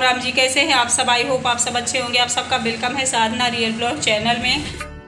राम जी, कैसे हैं आप सब? आई होप आप सब अच्छे होंगे। आप सबका वेलकम है साधना रियल ब्लॉग चैनल में।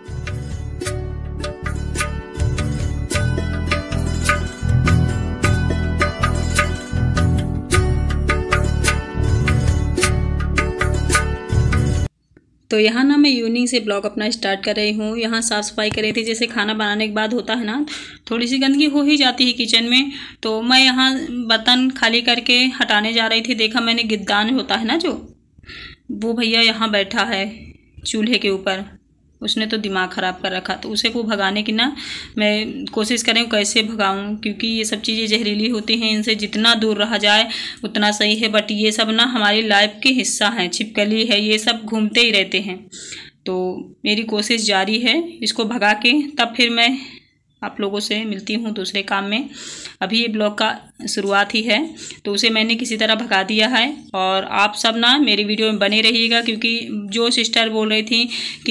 तो यहाँ ना मैं इवनिंग से ब्लॉग अपना स्टार्ट कर रही हूँ। यहाँ साफ़ सफाई कर रही थी। जैसे खाना बनाने के बाद होता है ना, थोड़ी सी गंदगी हो ही जाती है किचन में। तो मैं यहाँ बर्तन खाली करके हटाने जा रही थी। देखा मैंने गिद्दान होता है ना जो, वो भैया यहाँ बैठा है चूल्हे के ऊपर। उसने तो दिमाग ख़राब कर रखा। तो उसे को भगाने की ना मैं कोशिश कर रही हूँ कैसे भगाऊँ, क्योंकि ये सब चीज़ें जहरीली होती हैं। इनसे जितना दूर रहा जाए उतना सही है। बट ये सब ना हमारी लाइफ के हिस्सा हैं। छिपकली है, ये सब घूमते ही रहते हैं। तो मेरी कोशिश जारी है इसको भगा के, तब फिर मैं आप लोगों से मिलती हूँ दूसरे काम में। अभी ये ब्लॉग का शुरुआत ही है, तो उसे मैंने किसी तरह भगा दिया है। और आप सब ना मेरी वीडियो में बने रहिएगा, क्योंकि जो सिस्टर बोल रही थी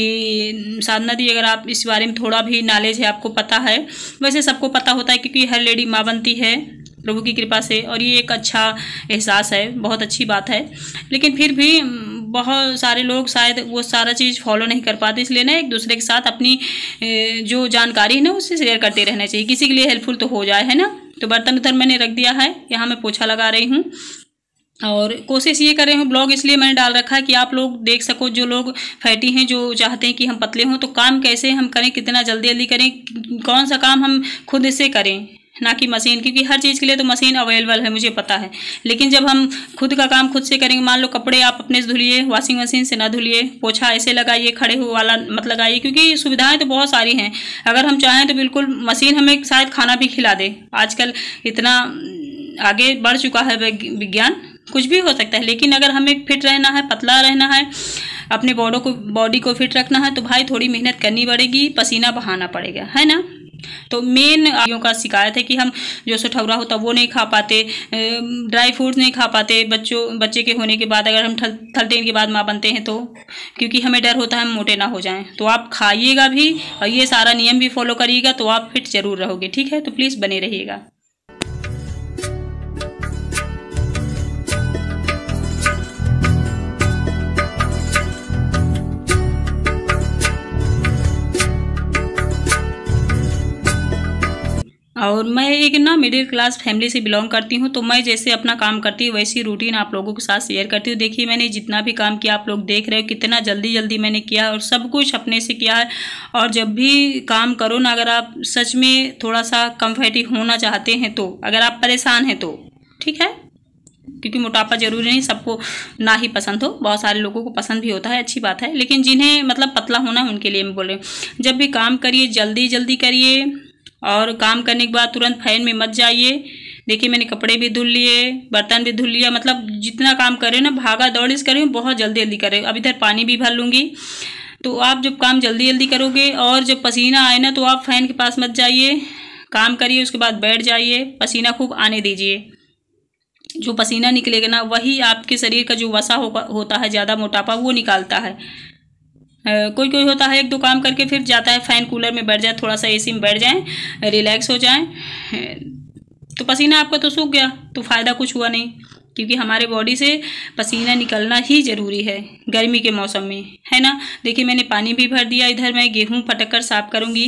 कि साधना दी अगर आप इस बारे में थोड़ा भी नॉलेज है, आपको पता है। वैसे सबको पता होता है, क्योंकि हर लेडी माँ बनती है प्रभु की कृपा से, और ये एक अच्छा एहसास है, बहुत अच्छी बात है। लेकिन फिर भी बहुत सारे लोग शायद वो सारा चीज़ फॉलो नहीं कर पाते। इसलिए ना एक दूसरे के साथ अपनी जो जानकारी है ना उससे शेयर करते रहना चाहिए, किसी के लिए हेल्पफुल तो हो जाए, है ना। तो बर्तन उधर मैंने रख दिया है, यहाँ मैं पोछा लगा रही हूँ। और कोशिश ये कर रही हूँ, ब्लॉग इसलिए मैंने डाल रखा है कि आप लोग देख सको, जो लोग फैटी हैं, जो चाहते हैं कि हम पतले हों, तो काम कैसे हम करें, कितना जल्दी जल्दी करें, कौन सा काम हम खुद से करें, ना कि मशीन। क्योंकि हर चीज़ के लिए तो मशीन अवेलेबल है, मुझे पता है। लेकिन जब हम खुद का काम खुद से करेंगे, मान लो कपड़े आप अपने से धुलिए, वॉशिंग मशीन से ना धुलिए, पोछा ऐसे लगाइए, खड़े हुए वाला मत लगाइए, क्योंकि सुविधाएं तो बहुत सारी हैं। अगर हम चाहें तो बिल्कुल मशीन हमें शायद खाना भी खिला दे। आजकल इतना आगे बढ़ चुका है विज्ञान, कुछ भी हो सकता है। लेकिन अगर हमें फिट रहना है, पतला रहना है, अपने बॉडी को फिट रखना है, तो भाई थोड़ी मेहनत करनी पड़ेगी, पसीना बहाना पड़ेगा, है ना। तो मेन का शिकायत है कि हम जो सठौरा होता वो नहीं खा पाते, ड्राई फ्रूट्स नहीं खा पाते। बच्चे के होने के बाद, अगर हम थर्टीन के बाद माँ बनते हैं तो, क्योंकि हमें डर होता है हम मोटे ना हो जाएं। तो आप खाइएगा भी और ये सारा नियम भी फॉलो करिएगा, तो आप फिट जरूर रहोगे, ठीक है। तो प्लीज़ बने रहिएगा। और मैं एक ना मिडिल क्लास फैमिली से बिलोंग करती हूँ। तो मैं जैसे अपना काम करती हूँ वैसी रूटीन आप लोगों के साथ शेयर करती हूँ। देखिए मैंने जितना भी काम किया आप लोग देख रहे हो, कितना जल्दी जल्दी मैंने किया और सब कुछ अपने से किया है। और जब भी काम करो ना, अगर आप सच में थोड़ा सा कम्फर्टेबल होना चाहते हैं, तो अगर आप परेशान हैं तो ठीक है, क्योंकि मोटापा जरूरी नहीं सबको ना ही पसंद हो, बहुत सारे लोगों को पसंद भी होता है, अच्छी बात है। लेकिन जिन्हें मतलब पतला होना है उनके लिए मैं बोल रही हूँ। जब भी काम करिए जल्दी जल्दी करिए, और काम करने के बाद तुरंत फैन में मत जाइए। देखिए मैंने कपड़े भी धुल लिए, बर्तन भी धुल लिया, मतलब जितना काम कर रहे हो ना भागा दौड़ी कर रही हूँ, बहुत जल्दी जल्दी कर रहे हो। अब इधर पानी भी भर लूँगी। तो आप जब काम जल्दी जल्दी करोगे और जब पसीना आए ना, तो आप फैन के पास मत जाइए, काम करिए, उसके बाद बैठ जाइए, पसीना खूब आने दीजिए। जो पसीना निकलेगा ना वही आपके शरीर का जो वसा होता है, ज़्यादा मोटापा, वो निकालता है। कोई कोई होता है एक दो काम करके फिर जाता है फैन कूलर में बैठ जाए, थोड़ा सा एसी में बैठ जाए, रिलैक्स हो जाए, तो पसीना आपका तो सूख गया, तो फ़ायदा कुछ हुआ नहीं। क्योंकि हमारे बॉडी से पसीना निकलना ही ज़रूरी है गर्मी के मौसम में, है ना। देखिए मैंने पानी भी भर दिया। इधर मैं गेहूँ फटक कर साफ करूँगी।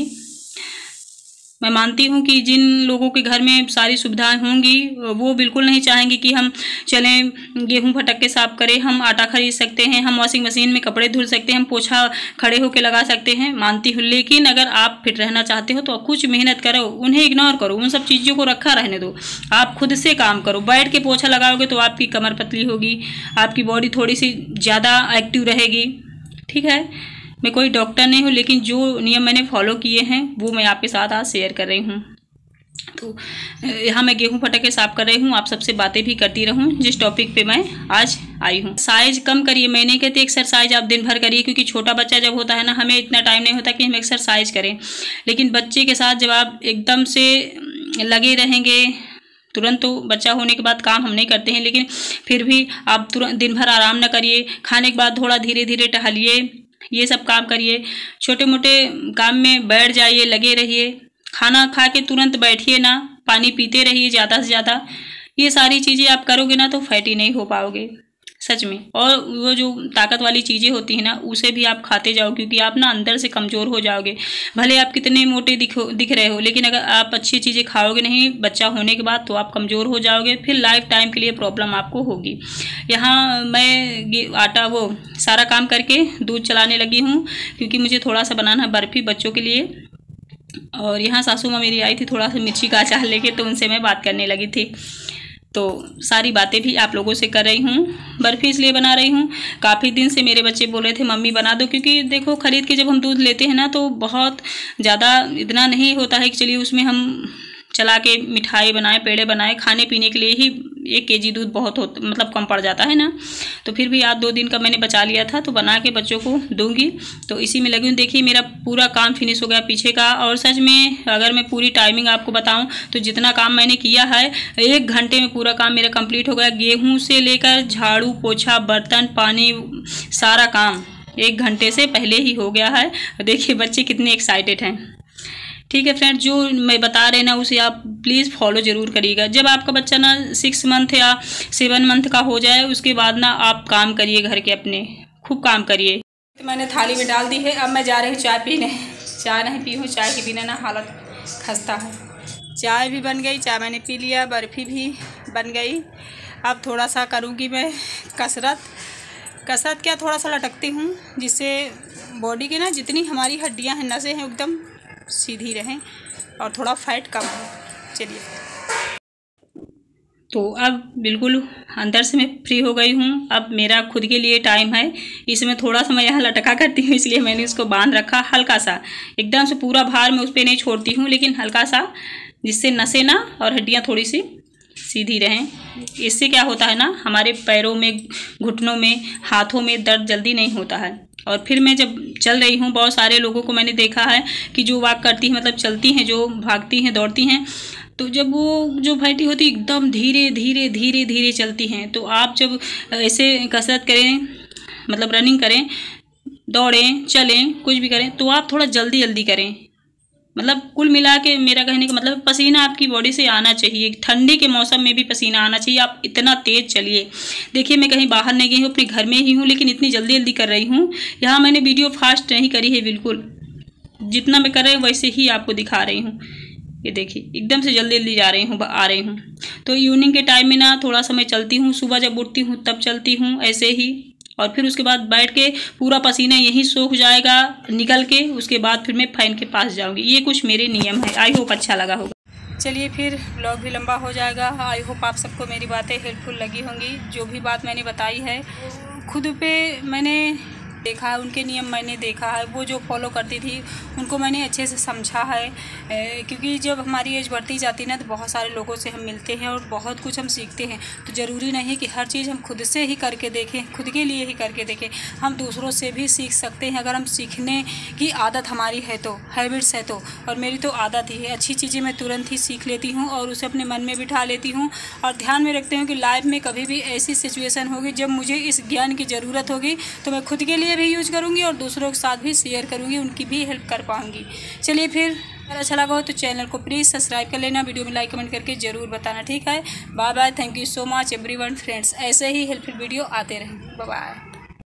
मैं मानती हूँ कि जिन लोगों के घर में सारी सुविधाएं होंगी वो बिल्कुल नहीं चाहेंगे कि हम चलें गेहूं फटक के साफ करें। हम आटा खरीद सकते हैं, हम वॉशिंग मशीन में कपड़े धुल सकते हैं, हम पोछा खड़े होकर लगा सकते हैं, मानती हूँ। लेकिन अगर आप फिट रहना चाहते हो तो कुछ मेहनत करो, उन्हें इग्नोर करो, उन सब चीज़ों को रखा रहने दो। आप खुद से काम करो। बैठ के पोछा लगाओगे तो आपकी कमर पतली होगी, आपकी बॉडी थोड़ी सी ज़्यादा एक्टिव रहेगी, ठीक है। मैं कोई डॉक्टर नहीं हूँ, लेकिन जो नियम मैंने फॉलो किए हैं वो मैं आपके साथ आज शेयर कर रही हूँ। तो यहाँ मैं गेहूँ फटक के साफ कर रही हूँ, आप सबसे बातें भी करती रहूँ जिस टॉपिक पे मैं आज आई हूँ। साइज कम करिए, मैं नहीं कहती एक्सरसाइज आप दिन भर करिए, क्योंकि छोटा बच्चा जब होता है ना, हमें इतना टाइम नहीं होता कि हम एक्सरसाइज करें। लेकिन बच्चे के साथ जब आप एकदम से लगे रहेंगे, तुरंत तो बच्चा होने के बाद काम हम नहीं करते हैं, लेकिन फिर भी आप तुरंत दिन भर आराम न करिए। खाने के बाद थोड़ा धीरे धीरे टहलिए, ये सब काम करिए। छोटे मोटे काम में बैठ जाइए, लगे रहिए। खाना खा के तुरंत बैठिए ना, पानी पीते रहिए ज़्यादा से ज़्यादा। ये सारी चीज़ें आप करोगे ना तो फैटी नहीं हो पाओगे। सच में। और वो जो ताकत वाली चीज़ें होती हैं ना, उसे भी आप खाते जाओ, क्योंकि आप ना अंदर से कमज़ोर हो जाओगे। भले आप कितने मोटे दिख रहे हो, लेकिन अगर आप अच्छी चीज़ें खाओगे नहीं बच्चा होने के बाद, तो आप कमज़ोर हो जाओगे, फिर लाइफ टाइम के लिए प्रॉब्लम आपको होगी। यहाँ मैं वो सारा काम करके दूध चलाने लगी हूँ, क्योंकि मुझे थोड़ा सा बनाना है बर्फ़ी बच्चों के लिए। और यहाँ सासू माँ मेरी आई थी थोड़ा सा मिर्ची का अचार लेके, तो उनसे मैं बात करने लगी थी। तो सारी बातें भी आप लोगों से कर रही हूँ। बर्फ़ी इसलिए बना रही हूँ, काफ़ी दिन से मेरे बच्चे बोल रहे थे मम्मी बना दो, क्योंकि देखो खरीद के जब हम दूध लेते हैं ना, तो बहुत ज़्यादा इतना नहीं होता है कि चलिए उसमें हम चला के मिठाई बनाए, पेड़े बनाए, खाने पीने के लिए ही 1 केजी दूध बहुत मतलब कम पड़ जाता है ना। तो फिर भी आज 2 दिन का मैंने बचा लिया था, तो बना के बच्चों को दूंगी। तो इसी में लगी हूँ। देखिए मेरा पूरा काम फिनिश हो गया पीछे का। और सच में अगर मैं पूरी टाइमिंग आपको बताऊँ तो जितना काम मैंने किया है 1 घंटे में पूरा काम मेरा कंप्लीट हो गया। गेहूँ से लेकर झाड़ू पोछा बर्तन पानी सारा काम 1 घंटे से पहले ही हो गया है। देखिए बच्चे कितने एक्साइटेड हैं। ठीक है फ्रेंड, जो मैं बता रहे ना उसे आप प्लीज़ फॉलो ज़रूर करिएगा। जब आपका बच्चा ना 6 मंथ या 7 मंथ का हो जाए, उसके बाद ना आप काम करिए घर के, अपने खूब काम करिए। तो मैंने थाली में डाल दी है। अब मैं जा रही हूँ चाय पीने। चाय नहीं पी हूँ, चाय के बिना ना हालत खस्ता है। चाय भी बन गई, चाय मैंने पी लिया, बर्फ़ी भी बन गई। अब थोड़ा सा करूँगी मैं कसरत क्या, थोड़ा सा लटकती हूँ, जिससे बॉडी के ना जितनी हमारी हड्डियाँ हैं, नसें हैं, एकदम सीधी रहें और थोड़ा फैट कम हो। चलिए, तो अब बिल्कुल अंदर से मैं फ्री हो गई हूँ। अब मेरा खुद के लिए टाइम है। इसमें थोड़ा सा मैं यहाँ लटका करती हूँ, इसलिए मैंने उसको बांध रखा हल्का सा। एकदम से पूरा भार मैं उस पर नहीं छोड़ती हूँ, लेकिन हल्का सा, जिससे नसें ना और हड्डियाँ थोड़ी सी सीधी रहें। इससे क्या होता है ना, हमारे पैरों में, घुटनों में, हाथों में दर्द जल्दी नहीं होता है। और फिर मैं जब चल रही हूँ, बहुत सारे लोगों को मैंने देखा है कि जो वॉक करती हैं, मतलब चलती हैं, जो भागती हैं दौड़ती हैं, तो जब वो जो फैटी होती है एकदम धीरे धीरे धीरे धीरे चलती हैं। तो आप जब ऐसे कसरत करें, मतलब रनिंग करें, दौड़ें, चलें, कुछ भी करें, तो आप थोड़ा जल्दी जल्दी करें। मतलब कुल मिला के मेरा कहने का मतलब पसीना आपकी बॉडी से आना चाहिए। ठंडी के मौसम में भी पसीना आना चाहिए। आप इतना तेज़ चलिए। देखिए मैं कहीं बाहर नहीं गई हूँ, अपने घर में ही हूँ, लेकिन इतनी जल्दी जल्दी कर रही हूँ। यहाँ मैंने वीडियो फास्ट नहीं करी है, बिल्कुल जितना मैं कर रही हूँ वैसे ही आपको दिखा रही हूँ। ये देखिए एकदम से जल्दी जल्दी जा रही हूँ, आ रही हूँ। तो इवनिंग के टाइम में ना थोड़ा सा मैं चलती हूँ, सुबह जब उठती हूँ तब चलती हूँ ऐसे ही। और फिर उसके बाद बैठ के पूरा पसीना यहीं सूख जाएगा निकल के, उसके बाद फिर मैं फैन के पास जाऊंगी। ये कुछ मेरे नियम है। आई होप अच्छा लगा होगा। चलिए फिर ब्लॉग भी लंबा हो जाएगा। आई होप आप सबको मेरी बातें हेल्पफुल लगी होंगी। जो भी बात मैंने बताई है खुद पे मैंने देखा है, उनके नियम मैंने देखा है, वो जो फॉलो करती थी उनको मैंने अच्छे से समझा है। क्योंकि जब हमारी एज बढ़ती जाती है ना, तो बहुत सारे लोगों से हम मिलते हैं और बहुत कुछ हम सीखते हैं। तो ज़रूरी नहीं कि हर चीज़ हम खुद से ही करके देखें, खुद के लिए ही करके देखें। हम दूसरों से भी सीख सकते हैं, अगर हम सीखने की आदत हमारी है तो, हैबिट्स है तो। और मेरी तो आदत ही है, अच्छी चीज़ें मैं तुरंत ही सीख लेती हूँ और उसे अपने मन में बिठा लेती हूँ। और ध्यान में रखती हूँ कि लाइफ में कभी भी ऐसी सिचुएशन होगी जब मुझे इस ज्ञान की ज़रूरत होगी, तो मैं खुद के लिए भी यूज करूँगी और दूसरों के साथ भी शेयर करूँगी, उनकी भी हेल्प कर पाऊँगी। चलिए फिर, अगर अच्छा लगा हो तो चैनल को प्लीज़ सब्सक्राइब कर लेना, वीडियो में लाइक कमेंट करके ज़रूर बताना। ठीक है, bye bye, thank you so much everyone friends. ऐसे ही हेल्पफुल वीडियो आते रहें। Bye bye.